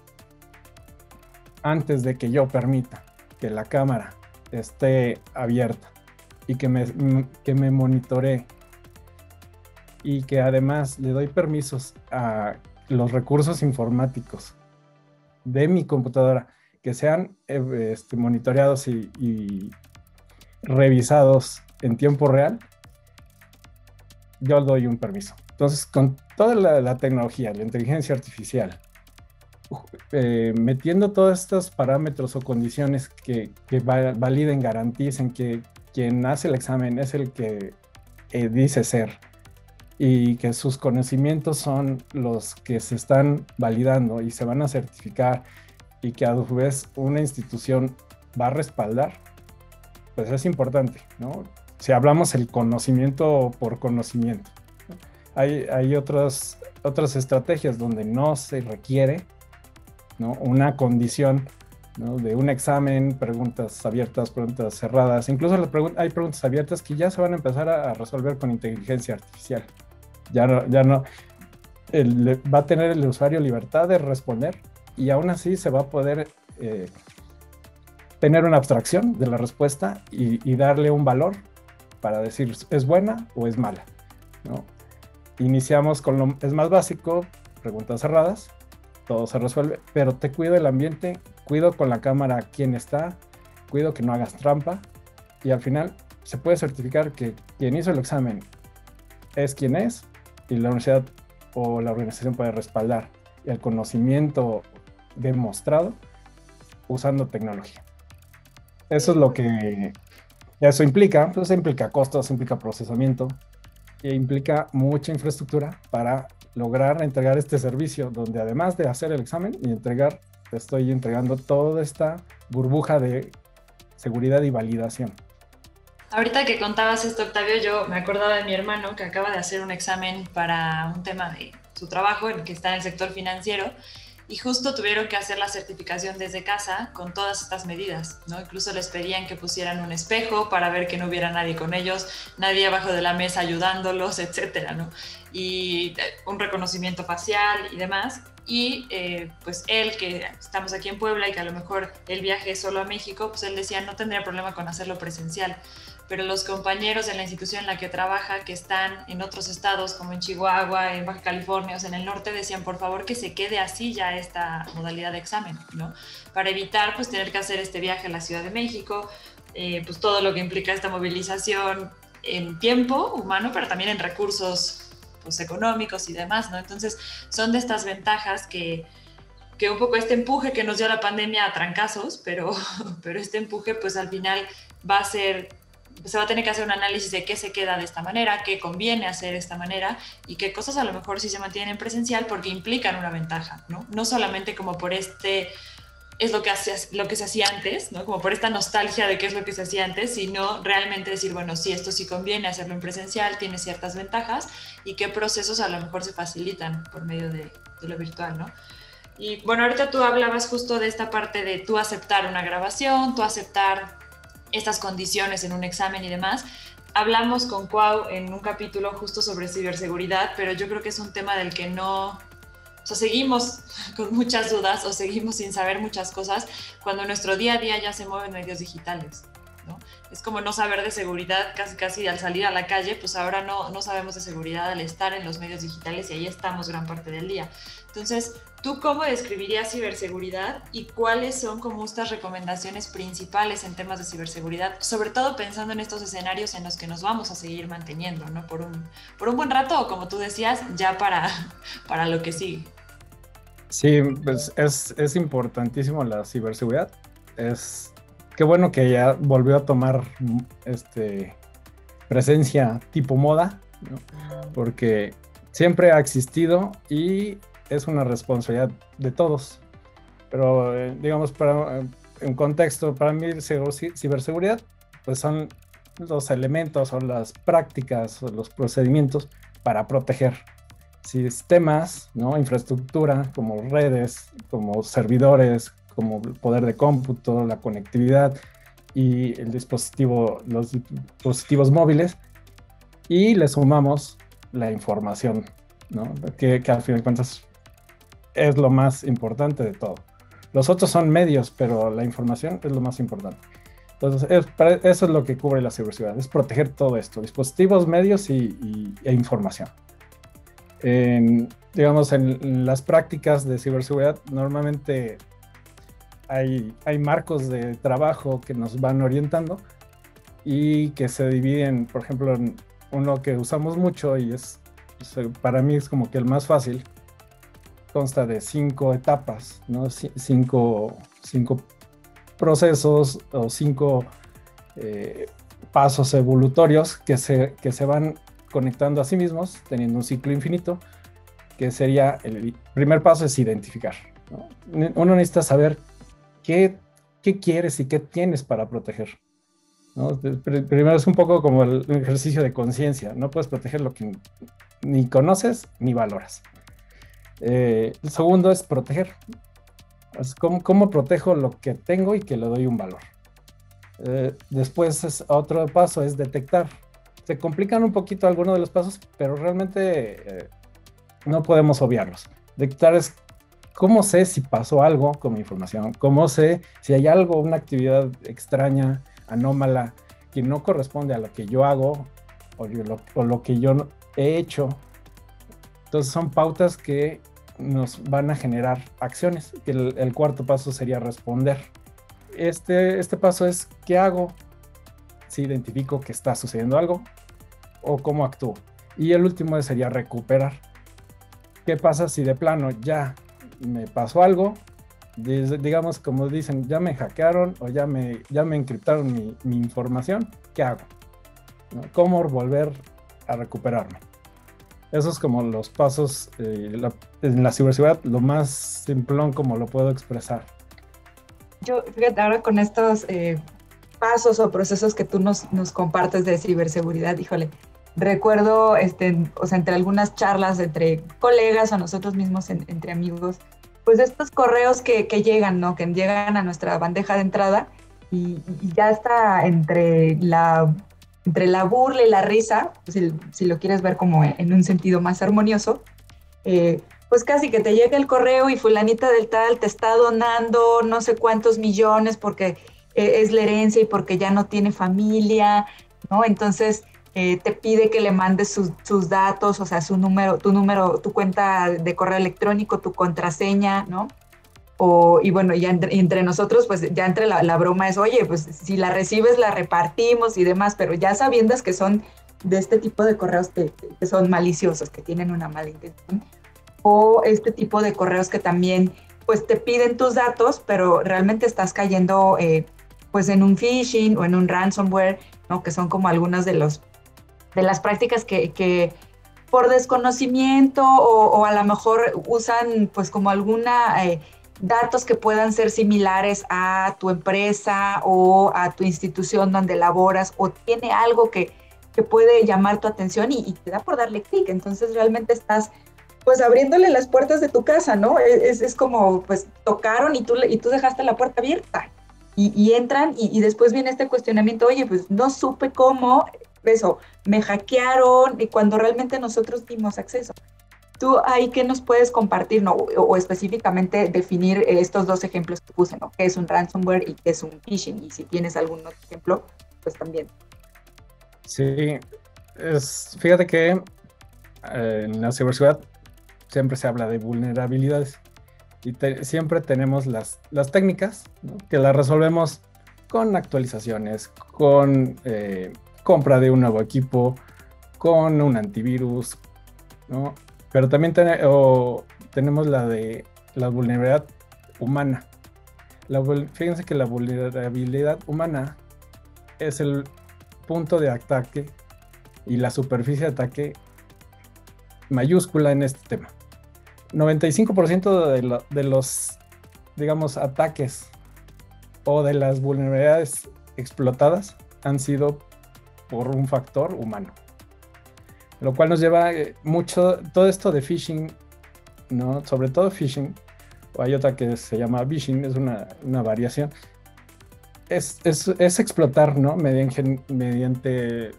Antes de que yo permita que la cámara esté abierta y que me, que me monitoree y que además le doy permisos a los recursos informáticos de mi computadora que sean eh, este, monitoreados y, y revisados en tiempo real, yo doy un permiso. Entonces, con toda la, la tecnología, la inteligencia artificial, eh, metiendo todos estos parámetros o condiciones que, que validen, garanticen que quien hace el examen es el que eh, dice ser y que sus conocimientos son los que se están validando y se van a certificar y que a su vez una institución va a respaldar, pues es importante, ¿no? Si hablamos el conocimiento por conocimiento. Hay, hay otras, otras estrategias donde no se requiere, ¿no?, una condición, ¿no?, de un examen, preguntas abiertas, preguntas cerradas. Incluso las pregun- hay preguntas abiertas que ya se van a empezar a, a resolver con inteligencia artificial. Ya no, ya no el, va a tener el usuario libertad de responder y aún así se va a poder eh, tener una abstracción de la respuesta y, y darle un valor para decir es buena o es mala, ¿no? Iniciamos con lo es más básico, preguntas cerradas, todo se resuelve, pero te cuido el ambiente, cuido con la cámara quién está, cuido que no hagas trampa y al final se puede certificar que quien hizo el examen es quien es y la universidad o la organización puede respaldar el conocimiento demostrado usando tecnología. Eso es lo que eso implica, pues implica costos, implica procesamiento e implica mucha infraestructura para lograr entregar este servicio donde además de hacer el examen y entregar, te estoy entregando toda esta burbuja de seguridad y validación. Ahorita que contabas esto, Octavio, yo me acordaba de mi hermano que acaba de hacer un examen para un tema de su trabajo, en el que está en el sector financiero, y justo tuvieron que hacer la certificación desde casa con todas estas medidas, ¿no? Incluso les pedían que pusieran un espejo para ver que no hubiera nadie con ellos, nadie abajo de la mesa ayudándolos, etcétera, ¿no? Y un reconocimiento facial y demás. Y eh, pues él, que estamos aquí en Puebla y que a lo mejor el viaje es solo a México, pues él decía no tendría problema con hacerlo presencial. Pero los compañeros de la institución en la que trabaja, que están en otros estados como en Chihuahua, en Baja California, o sea, en el norte, decían por favor que se quede así ya esta modalidad de examen, ¿no? Para evitar pues tener que hacer este viaje a la Ciudad de México, eh, pues todo lo que implica esta movilización en tiempo humano, pero también en recursos pues, económicos y demás, ¿no? Entonces son de estas ventajas que, que un poco este empuje que nos dio la pandemia a trancazos, pero, pero este empuje pues al final va a ser... se va a tener que hacer un análisis de qué se queda de esta manera, qué conviene hacer de esta manera y qué cosas a lo mejor sí se mantienen en presencial porque implican una ventaja, ¿no? No solamente como por este, es lo que, hace, lo que se hacía antes, ¿no? Como por esta nostalgia de qué es lo que se hacía antes, sino realmente decir, bueno, sí, esto sí conviene hacerlo en presencial, tiene ciertas ventajas y qué procesos a lo mejor se facilitan por medio de, de lo virtual, ¿no? Y bueno, ahorita tú hablabas justo de esta parte de tú aceptar una grabación, tú aceptar estas condiciones en un examen y demás. Hablamos con Cuau en un capítulo justo sobre ciberseguridad, pero yo creo que es un tema del que no... O sea, seguimos con muchas dudas o seguimos sin saber muchas cosas cuando nuestro día a día ya se mueve en medios digitales. ¿no? Es como no saber de seguridad casi casi al salir a la calle, pues ahora no, no sabemos de seguridad al estar en los medios digitales y ahí estamos gran parte del día. Entonces, ¿tú cómo describirías ciberseguridad y cuáles son como estas recomendaciones principales en temas de ciberseguridad? Sobre todo pensando en estos escenarios en los que nos vamos a seguir manteniendo, ¿no? Por un, por un buen rato o, como tú decías, ya para, para lo que sigue. Sí, pues es, es importantísimo la ciberseguridad. Es qué bueno que ya volvió a tomar este, presencia tipo moda, ¿no? Porque siempre ha existido y es una responsabilidad de todos. Pero, eh, digamos, para, en contexto, para mí ciberseguridad, pues son los elementos o las prácticas o los procedimientos para proteger sistemas, ¿no? Infraestructura, como redes, como servidores, como poder de cómputo, la conectividad y el dispositivo, los dispositivos móviles, y le sumamos la información, ¿no? Que, que al fin de cuentas es lo más importante de todo. Los otros son medios, pero la información es lo más importante. Entonces, es, para, eso es lo que cubre la ciberseguridad, es proteger todo esto, dispositivos, medios y, y, e información. En, digamos, en, en las prácticas de ciberseguridad, normalmente hay, hay marcos de trabajo que nos van orientando y que se dividen, por ejemplo, en uno que usamos mucho y es, para mí es como que el más fácil, consta de cinco etapas, ¿no? C- cinco, cinco procesos o cinco eh, pasos evolutorios que se, que se van conectando a sí mismos, teniendo un ciclo infinito, que sería, el primer paso es identificar, ¿no? Uno necesita saber qué, qué quieres y qué tienes para proteger, ¿no? Primero es un poco como el ejercicio de conciencia, no puedes proteger lo que ni conoces ni valoras. Eh, el segundo es proteger. Es ¿cómo, ¿Cómo protejo lo que tengo y que le doy un valor? Eh, después es, otro paso es detectar. Se complican un poquito algunos de los pasos, pero realmente eh, no podemos obviarlos. Detectar es cómo sé si pasó algo con mi información, cómo sé si hay algo, una actividad extraña, anómala, que no corresponde a lo que yo hago o lo, o lo que yo he hecho. Entonces son pautas que nos van a generar acciones. El, el cuarto paso sería responder. Este, este paso es ¿qué hago si identifico que está sucediendo algo? ¿O cómo actúo? Y el último sería recuperar. ¿Qué pasa si de plano ya me pasó algo? Digamos, como dicen, ya me hackearon o ya me, ya me encriptaron mi, mi información. ¿Qué hago? ¿No? ¿Cómo volver a recuperarme? Esos como los pasos eh, la, en la ciberseguridad, lo más simplón como lo puedo expresar. Yo, fíjate, ahora con estos eh, pasos o procesos que tú nos, nos compartes de ciberseguridad, híjole, recuerdo, este, o sea, entre algunas charlas entre colegas o nosotros mismos, en, entre amigos, pues estos correos que, que llegan, ¿no? Que llegan a nuestra bandeja de entrada y, y ya está entre la... entre la burla y la risa, si, si lo quieres ver como en un sentido más armonioso, eh, pues casi que te llega el correo y fulanita del tal te está donando no sé cuántos millones porque eh, es la herencia y porque ya no tiene familia, ¿no? Entonces eh, te pide que le mandes sus, sus datos, o sea, su número, tu número, tu cuenta de correo electrónico, tu contraseña, ¿no? O, y bueno, ya entre, entre nosotros, pues ya entre la, la broma es, oye, pues si la recibes, la repartimos y demás, pero ya sabiendo que son de este tipo de correos que, que son maliciosos, que tienen una mala intención, o este tipo de correos que también, pues te piden tus datos, pero realmente estás cayendo, eh, pues en un phishing o en un ransomware, ¿no? Que son como algunas de, los, de las prácticas que... que por desconocimiento o, o a lo mejor usan, pues como alguna... Eh, datos que puedan ser similares a tu empresa o a tu institución donde laboras o tiene algo que, que puede llamar tu atención y, y te da por darle clic. Entonces realmente estás pues abriéndole las puertas de tu casa, ¿no? Es, es como pues tocaron y tú, y tú dejaste la puerta abierta y, y entran y, y después viene este cuestionamiento, oye, pues no supe cómo, eso, me hackearon y cuando realmente nosotros dimos acceso. ¿Tú ahí qué nos puedes compartir, ¿no? o, o específicamente definir estos dos ejemplos que puse, ¿no? ¿Qué es un ransomware y qué es un phishing? Y si tienes algún otro ejemplo, pues también. Sí, es, fíjate que eh, en la ciberseguridad siempre se habla de vulnerabilidades y te, siempre tenemos las, las técnicas, ¿no? Que las resolvemos con actualizaciones, con eh, compra de un nuevo equipo, con un antivirus, ¿no? Pero también ten, o, tenemos la de la vulnerabilidad humana. La, fíjense que la vulnerabilidad humana es el punto de ataque y la superficie de ataque mayúscula en este tema. noventa y cinco por ciento de, lo, de los, digamos, ataques o de las vulnerabilidades explotadas han sido por un factor humano. Lo cual nos lleva eh, mucho, todo esto de phishing, ¿no? Sobre todo phishing, o hay otra que se llama vishing, es una, una variación. Es, es, es explotar, ¿no? Mediante, mediante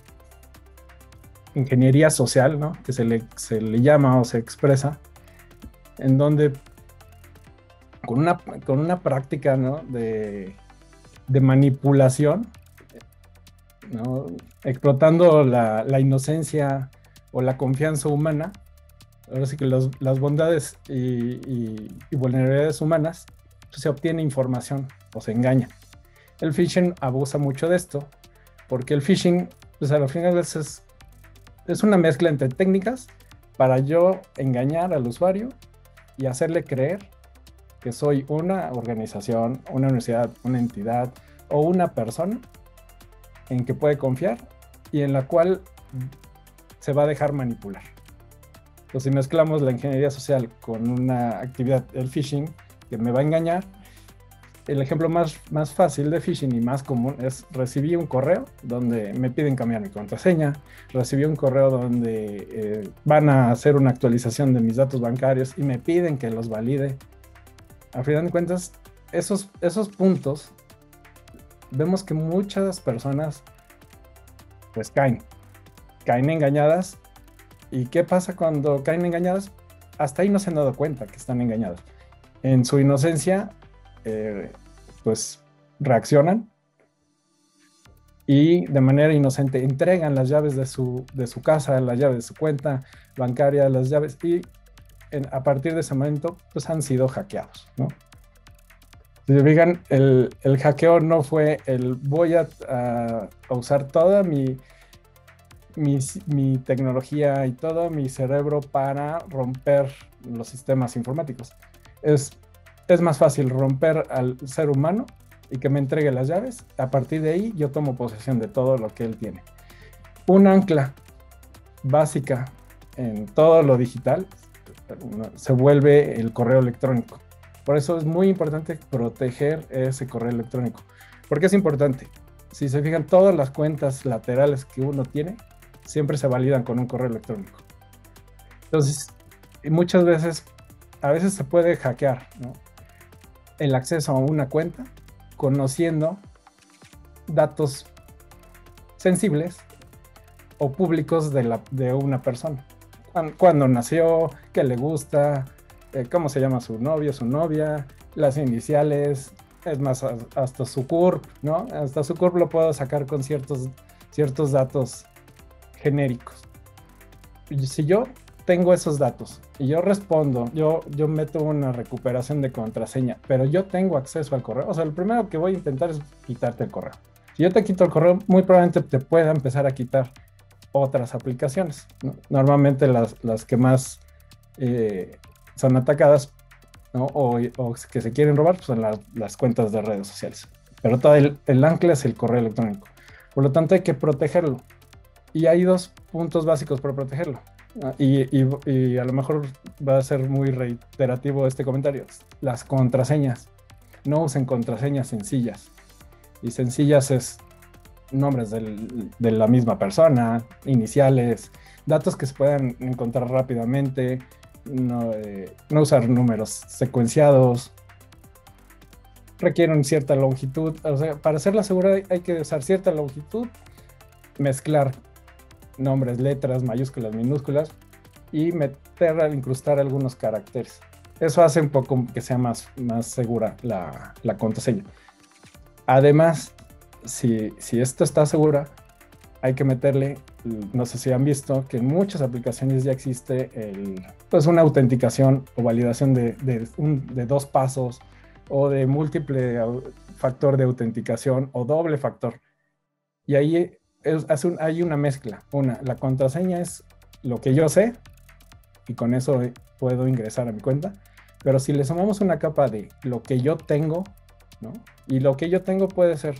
ingeniería social, ¿no? Que se le, se le llama o se expresa, en donde con una, con una práctica, ¿no? de, de manipulación, ¿no? Explotando la, la inocencia o la confianza humana, ahora sí que los, las bondades y, y, y vulnerabilidades humanas, pues se obtiene información o se engaña. El phishing abusa mucho de esto, porque el phishing, pues a lo final es, es, es una mezcla entre técnicas para yo engañar al usuario y hacerle creer que soy una organización, una universidad, una entidad o una persona en que puede confiar y en la cual se va a dejar manipular. Entonces, si mezclamos la ingeniería social con una actividad, el phishing, que me va a engañar, el ejemplo más, más fácil de phishing y más común es: recibí un correo donde me piden cambiar mi contraseña, recibí un correo donde eh, van a hacer una actualización de mis datos bancarios y me piden que los valide. A final de cuentas, esos, esos puntos, vemos que muchas personas pues caen, caen engañadas. ¿Y qué pasa cuando caen engañadas? Hasta ahí no se han dado cuenta que están engañadas. En su inocencia, eh, pues reaccionan y de manera inocente entregan las llaves de su, de su casa, las llaves de su cuenta bancaria, las llaves, y en, a partir de ese momento pues han sido hackeados, ¿no? Si se fijan, el, el hackeo no fue el voy a, a, a usar toda mi, mi, mi tecnología y todo mi cerebro para romper los sistemas informáticos. Es, es más fácil romper al ser humano y que me entregue las llaves. A partir de ahí yo tomo posesión de todo lo que él tiene. Un ancla básica en todo lo digital se vuelve el correo electrónico. Por eso es muy importante proteger ese correo electrónico. ¿Por qué es importante? Si se fijan, todas las cuentas laterales que uno tiene siempre se validan con un correo electrónico. Entonces, muchas veces, a veces se puede hackear, ¿no? El acceso a una cuenta conociendo datos sensibles o públicos de, la, de una persona. Cuando, cuando nació, qué le gusta, eh, cómo se llama su novio, su novia, las iniciales, es más, hasta su C U R P, ¿no? Hasta su C U R P lo puedo sacar con ciertos, ciertos datos genéricos. Y si yo tengo esos datos y yo respondo, yo, yo meto una recuperación de contraseña, pero yo tengo acceso al correo, o sea, lo primero que voy a intentar es quitarte el correo. Si yo te quito el correo, muy probablemente te pueda empezar a quitar otras aplicaciones, ¿no? Normalmente las, las que más eh, son atacadas, ¿no? o, o que se quieren robar, pues son la, las cuentas de redes sociales. Pero todo el, el ancla es el correo electrónico. Por lo tanto, hay que protegerlo. Y hay dos puntos básicos para protegerlo. Y, y, y a lo mejor va a ser muy reiterativo este comentario. Las contraseñas. No usen contraseñas sencillas. Y sencillas es nombres del, de la misma persona, iniciales, datos que se puedan encontrar rápidamente, no, eh, no usar números secuenciados, requieren cierta longitud. O sea, para hacerla segura hay que usar cierta longitud, mezclar nombres, letras, mayúsculas, minúsculas, y meter, incrustar algunos caracteres. Eso hace un poco que sea más, más segura la, la contraseña. Además, si, si esto está segura, hay que meterle, no sé si han visto, que en muchas aplicaciones ya existe el, pues una autenticación o validación de, de, un, de dos pasos o de múltiple factor de autenticación o doble factor. Y ahí es, es un, hay una mezcla. Una, la contraseña es lo que yo sé y con eso puedo ingresar a mi cuenta. Pero si le sumamos una capa de lo que yo tengo, ¿no? Y lo que yo tengo puede ser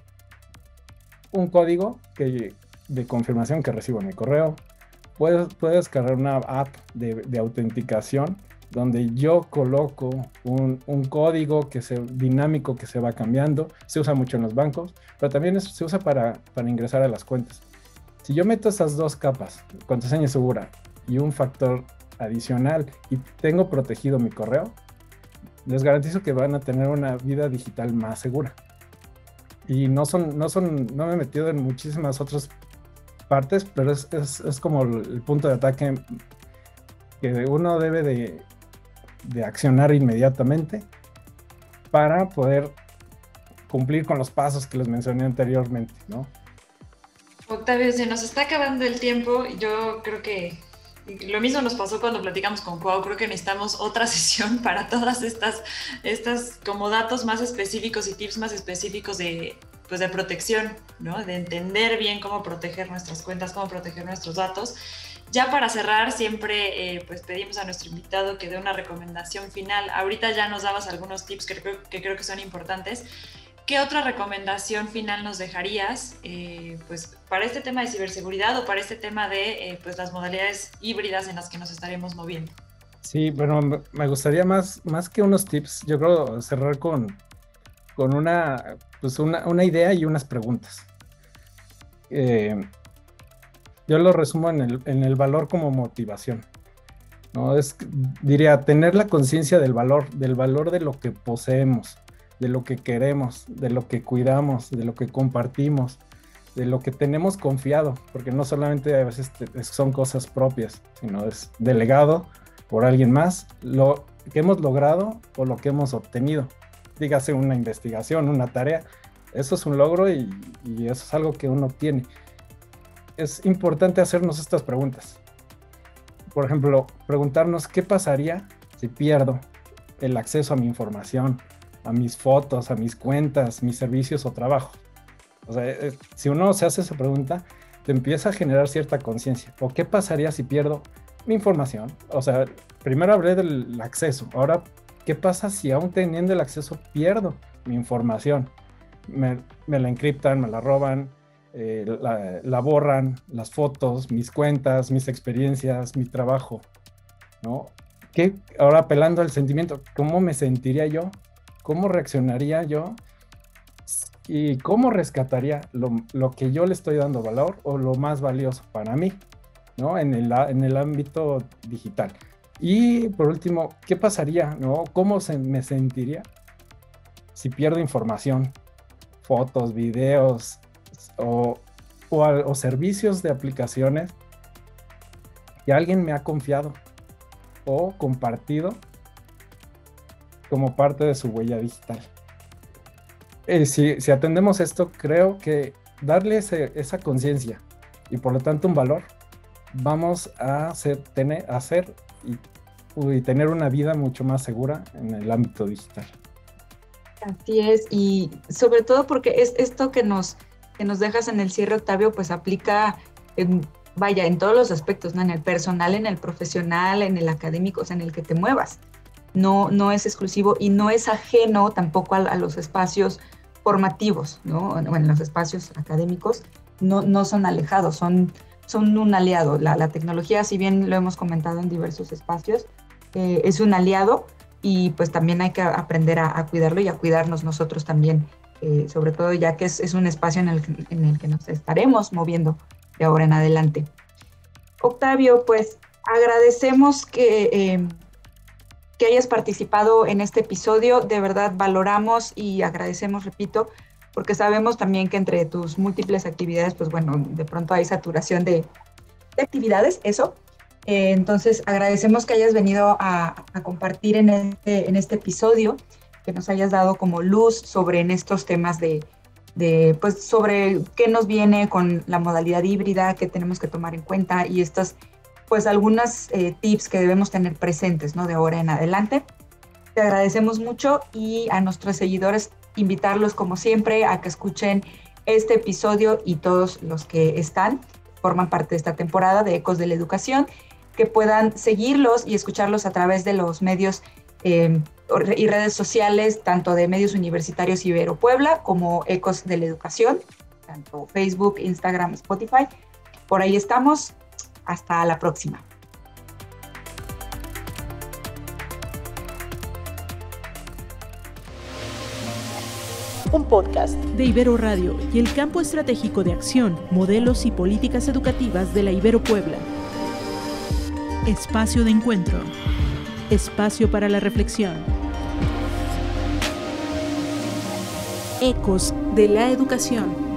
un código que, de confirmación que recibo en mi correo. Puedes, puedes descargar una app de, de autenticación donde yo coloco un, un código que se, dinámico que se va cambiando. Se usa mucho en los bancos, pero también es, se usa para, para ingresar a las cuentas. Si yo meto esas dos capas, contraseña segura y un factor adicional y tengo protegido mi correo, les garantizo que van a tener una vida digital más segura. Y no son, no son, no me he metido en muchísimas otras partes, pero es, es, es como el punto de ataque que uno debe de, de accionar inmediatamente para poder cumplir con los pasos que les mencioné anteriormente, ¿no? Octavio, se nos está acabando el tiempo. Yo creo que lo mismo nos pasó cuando platicamos con Cuau. Creo que necesitamos otra sesión para todas estas, estas como datos más específicos y tips más específicos de, pues de protección, ¿no? De entender bien cómo proteger nuestras cuentas, cómo proteger nuestros datos. Ya para cerrar, siempre eh, pues pedimos a nuestro invitado que dé una recomendación final. Ahorita ya nos dabas algunos tips que creo que, creo que son importantes. ¿Qué otra recomendación final nos dejarías eh, pues, para este tema de ciberseguridad o para este tema de eh, pues, las modalidades híbridas en las que nos estaremos moviendo? Sí, bueno, me gustaría más, más que unos tips, yo creo cerrar con, con una, pues una, una idea y unas preguntas. Eh, yo lo resumo en el, en el valor como motivación, ¿no? Es, diría, tener la conciencia del valor, del valor de lo que poseemos, de lo que queremos, de lo que cuidamos, de lo que compartimos, de lo que tenemos confiado, porque no solamente a veces te, son cosas propias, sino es delegado por alguien más, lo que hemos logrado o lo que hemos obtenido. Dígase una investigación, una tarea, eso es un logro y, y eso es algo que uno obtiene. Es importante hacernos estas preguntas. Por ejemplo, preguntarnos qué pasaría si pierdo el acceso a mi información, a mis fotos, a mis cuentas, mis servicios o trabajo. O sea, eh, si uno se hace esa pregunta, te empieza a generar cierta conciencia. ¿O qué pasaría si pierdo mi información? O sea, primero hablé del acceso. Ahora, ¿qué pasa si aún teniendo el acceso pierdo mi información? Me, me la encriptan, me la roban, eh, la, la borran, las fotos, mis cuentas, mis experiencias, mi trabajo, ¿no? ¿Qué? Ahora apelando al sentimiento, ¿cómo me sentiría yo? ¿Cómo reaccionaría yo? ¿Y cómo rescataría lo, lo que yo le estoy dando valor o lo más valioso para mí, ¿no? En el, en el ámbito digital. Y por último, ¿qué pasaría, ¿no? ¿Cómo se, me sentiría si pierdo información, fotos, videos o, o, o servicios de aplicaciones que alguien me ha confiado o compartido como parte de su huella digital? Eh, si, si atendemos esto, creo que darle ese, esa conciencia y por lo tanto un valor, vamos a hacer, tener, hacer y, y tener una vida mucho más segura en el ámbito digital. Así es, y sobre todo porque es esto que nos, que nos dejas en el cierre, Octavio, pues aplica en, vaya, en todos los aspectos, ¿no? En el personal, en el profesional, en el académico, o sea, en el que te muevas. No, no es exclusivo y no es ajeno tampoco a, a los espacios formativos, ¿no? Bueno, en los espacios académicos no, no son alejados, son, son un aliado. La, la tecnología, si bien lo hemos comentado en diversos espacios, eh, es un aliado y pues también hay que aprender a, a cuidarlo y a cuidarnos nosotros también, eh, sobre todo ya que es, es un espacio en el, en el que nos estaremos moviendo de ahora en adelante. Octavio, pues agradecemos que... Eh, que hayas participado en este episodio. De verdad valoramos y agradecemos, repito, porque sabemos también que entre tus múltiples actividades, pues bueno, de pronto hay saturación de, de actividades, eso, Eh, entonces, agradecemos que hayas venido a, a compartir en este, en este episodio, que nos hayas dado como luz sobre en estos temas de, de, pues, sobre qué nos viene con la modalidad híbrida, qué tenemos que tomar en cuenta y estas, pues, algunas eh, tips que debemos tener presentes, ¿no? De ahora en adelante. Te agradecemos mucho y a nuestros seguidores invitarlos, como siempre, a que escuchen este episodio y todos los que están, forman parte de esta temporada de Ecos de la Educación, que puedan seguirlos y escucharlos a través de los medios eh, y redes sociales, tanto de medios universitarios Ibero Puebla como Ecos de la Educación, tanto Facebook, Instagram, Spotify. Por ahí estamos. Hasta la próxima. Un podcast de Ibero Radio y el Campo Estratégico de Acción, Modelos y Políticas Educativas de la Ibero Puebla. Espacio de encuentro. Espacio para la reflexión. Ecos de la Educación.